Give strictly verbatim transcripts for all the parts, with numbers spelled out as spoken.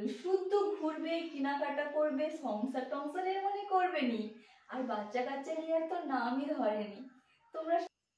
বলি, শুধু ঘুরবে, কেনাকাটা করবে, সংসার টংসারের মনে করবে নি, আর বাচ্চা কাচ্চা নিয়ে তো নামই ধরেনি। তোমরা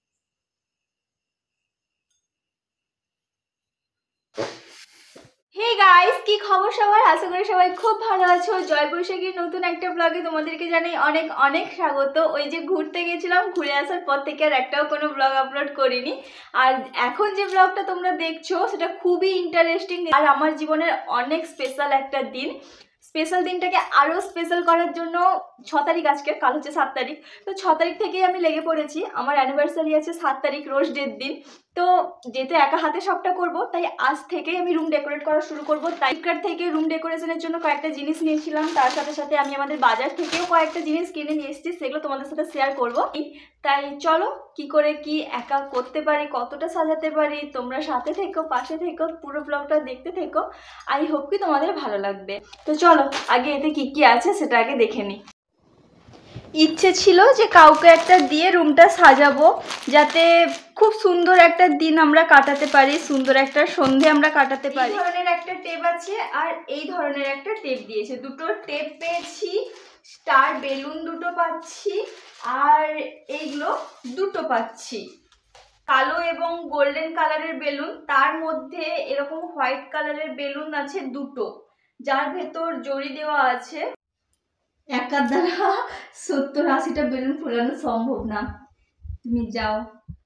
হে গাইস, কি খবর সবার? আশা করি সবাই খুব ভালো আছো। জয় বৈশাখীর নতুন একটা ব্লগে তোমাদেরকে জানাই অনেক অনেক স্বাগত। ওই যে ঘুরতে গেছিলাম, ঘুরে আসার পর থেকে আর একটাও কোনো ব্লগ আপলোড করিনি। আর এখন যে ব্লগটা তোমরা দেখছো সেটা খুবই ইন্টারেস্টিং আর আমার জীবনের অনেক স্পেশাল একটা দিন। স্পেশাল দিনটাকে আরও স্পেশাল করার জন্য ছ তারিখ, আজকে কাল হচ্ছে সাত তারিখ, তো ছ তারিখ থেকেই আমি লেগে পড়েছি। আমার অ্যানিভার্সারি আছে সাত তারিখ, রোজ ডের দিন। তো যেহেতু একা হাতে সবটা করব, তাই আজ থেকেই আমি রুম ডেকোরেট করা শুরু করব। ফ্লিপকার্ট থেকে রুম ডেকোরেশনের জন্য কয়েকটা জিনিস নিয়েছিলাম, তার সাথে সাথে আমি আমাদের বাজার থেকেও কয়েকটা জিনিস কিনে নিয়ে এসেছি, সেগুলো তোমাদের সাথে শেয়ার করব। তাই চলো কি করে কি একা করতে পারি, কতটা সাজাতে পারি, তোমরা সাথে থেকো, পাশে থেকো, পুরো ব্লগটা দেখতে থেকো। আই হোপ কি তোমাদের ভালো লাগবে। তো চলো আগে এতে কি কি আছে সেটা আগে দেখে নিই। ইচ্ছে ছিল যে কাউকে একটা দিয়ে রুমটা সাজাবো, যাতে খুব সুন্দর একটা দিন আমরা কাটাতে পারি, সুন্দর একটা সন্ধে আমরা কাটাতে পারি। এই ধরনের একটা টেপ আছে আর এই ধরনের একটা টেপ দিয়েছে, দুটো টেপ পেয়েছি, স্টার বেলুন দুটো পাচ্ছি, আর এইগুলো দুটো পাচ্ছি, কালো এবং গোল্ডেন কালারের বেলুন, তার মধ্যে এরকম হোয়াইট কালারের বেলুন আছে দুটো, যার ভেতর জড়ি দেওয়া আছে। একার দ্বারা সত্তর আশিটা বেলুন ফোলানো সম্ভব না, তুমি যাও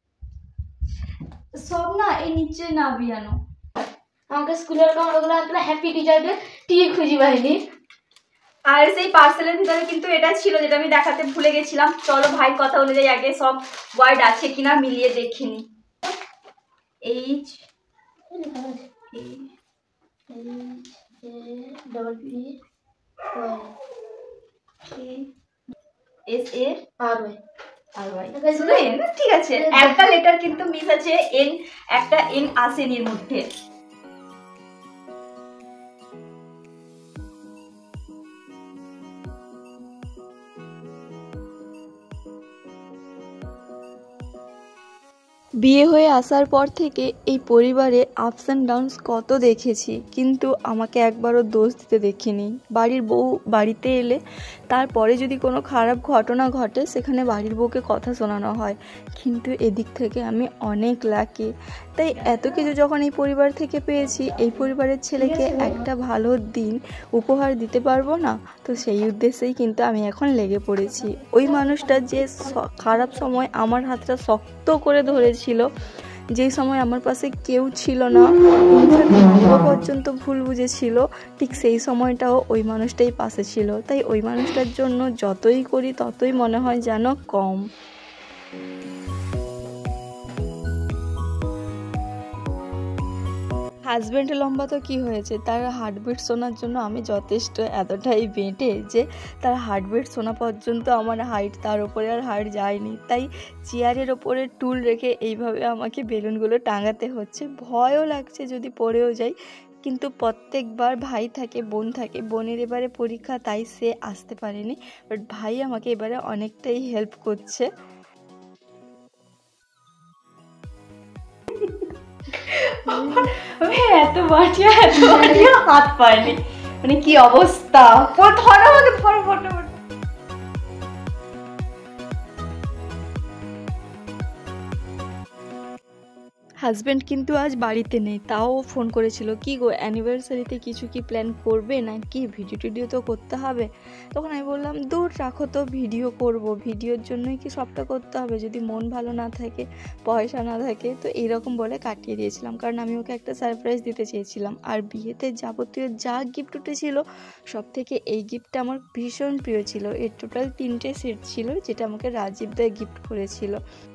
সব না এই নিচে না বিয়ানো। আমাকে স্কুলের কামড়গুলো আপনার হ্যাপি টিচার ডে টিকে খুঁজি পাইনি। আর সেই পার্সেলের ভিতরে কিন্তু এটা ছিল যেটা আমি দেখাতে ভুলে গেছিলাম। চলো ভাই কথা অনুযায়ী আগে সব ওয়ার্ড আছে কিনা মিলিয়ে দেখে নি। H S A R Y R Y ঠিক আছে, একটা লেটার কিন্তু মিস আছে, এন, একটা এন আসেনি এর মধ্যে। বিয়ে হয়ে আসার পর থেকে এই পরিবারে আপস অ্যান্ড ডাউনস কত দেখেছি, কিন্তু আমাকে একবারও দোষ দিতে দেখিনি। বাড়ির বউ বাড়িতে এলে তারপরে যদি কোনো খারাপ ঘটনা ঘটে সেখানে বাড়ির বউকে কথা শোনানো হয়, কিন্তু এদিক থেকে আমি অনেক লাকি। তাই এত কিছু যখন এই পরিবার থেকে পেয়েছি, এই পরিবারের ছেলেকে একটা ভালো দিন উপহার দিতে পারবো না? তো সেই উদ্দেশ্যেই কিন্তু আমি এখন লেগে পড়েছি। ওই মানুষটা যে খারাপ সময় আমার হাতটা শক্ত করে ধরেছিল, যেই সময় আমার পাশে কেউ ছিল না, পর্যন্ত ভুল বুঝেছিল, ঠিক সেই সময়টাও ওই মানুষটাই পাশে ছিল। তাই ওই মানুষটার জন্য যতই করি ততই মনে হয় যেন কম। হাজব্যান্ড লম্বা তো কি হয়েছে, তার হার্টবিট শোনার জন্য আমি যথেষ্ট এতটাই বেঁটে যে তার হার্টবিট শোনা পর্যন্ত আমার হাইট, তার ওপরে আর হাইট যায়নি। তাই চেয়ারের ওপরে টুল রেখে এইভাবে আমাকে বেলুনগুলো টাঙাতে হচ্ছে। ভয়ও লাগছে যদি পড়েও যাই, কিন্তু প্রত্যেকবার ভাই থাকে, বোন থাকে, বোনের এবারে পরীক্ষা তাই সে আসতে পারেনি, বাট ভাই আমাকে এবারে অনেকটাই হেল্প করছে। এত বাটিয়া এত বাটিয়া হাত পায়নি, মানে কি অবস্থা। ধরো আমাকে, ধরো ফটো। হাজব্যান্ড কিন্তু আজ বাড়িতে নেই, তাও ফোন করেছিল, কি গো অ্যানিভার্সারিতে কিছু কি প্ল্যান করবে না কি, ভিডিও টিডিও তো করতে হবে। তখন আমি বললাম দূর রাখো তো, ভিডিও করব, ভিডিওর জন্যই কি সবটা করতে হবে, যদি মন ভালো না থাকে, পয়সা না থাকে, তো এইরকম বলে কাটিয়ে দিয়েছিলাম। কারণ আমি ওকে একটা সারপ্রাইজ দিতে চেয়েছিলাম, আর বিয়েতে যাবতীয় যা গিফট উঠেছিল সব থেকে এই গিফটটা আমার ভীষণ প্রিয় ছিল। এর টোটাল তিনটে সেট ছিল, যেটা আমাকে রাজীব দা গিফট করেছিল।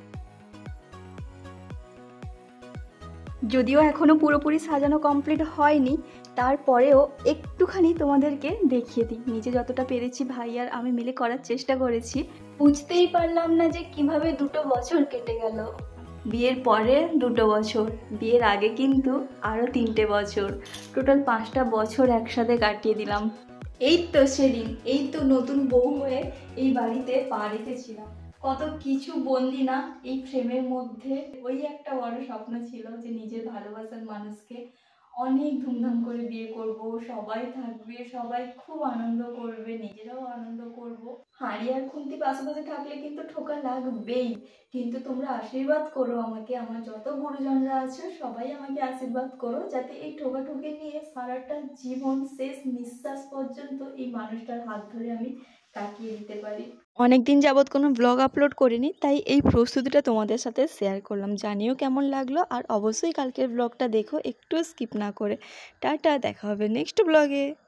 যদিও এখনো পুরোপুরি সাজানো কমপ্লিট হয়নি, তারপরেও একটুখানি তোমাদেরকে দেখিয়ে দিই। নিজে যতটা পেরেছি ভাই আর আমি মিলে করার চেষ্টা করেছি। বুঝতেই পারলাম না যে কিভাবে দুটো বছর কেটে গেল। বিয়ের পরে দুটো বছর, বিয়ের আগে কিন্তু আরও তিনটে বছর, টোটাল পাঁচটা বছর একসাথে কাটিয়ে দিলাম। এই তো সেদিন, এই তো নতুন বউ হয়ে এই বাড়িতে পা রেখেছিলাম। কত কিছু বন্দি না এই ফ্রেমের মধ্যে। ওই একটা বড় স্বপ্ন ছিল যে নিজের ভালোবাসার মানুষকে অনেক ধুমধাম করে বিয়ে করব, সবাই থাকবে, সবাই খুব আনন্দ করবে, নিজেরাও আনন্দ করব। হাঁড়ি আর খুন্তি পাশাপাশি থাকলে কিন্তু ঠোকা লাগবেই, কিন্তু তোমরা আশীর্বাদ করো আমাকে, আমার যত গুরুজনরা আছে সবাই আমাকে আশীর্বাদ করো যাতে এই ঠোকাঠুকি নিয়ে সারাটা জীবন শেষ নিঃশ্বাস পর্যন্ত এই মানুষটার হাত ধরে আমি কাটিয়ে দিতে পারি। অনেক দিন যাবৎ কোনো ব্লগ আপলোড করিনি, তাই এই প্রস্তুতিটা তোমাদের সাথে শেয়ার করলাম। জানিও কেমন লাগলো, আর অবশ্যই কালকের ব্লগটা দেখো একটু স্কিপ না করে। টাটা, দেখা হবে নেক্সট ব্লগে।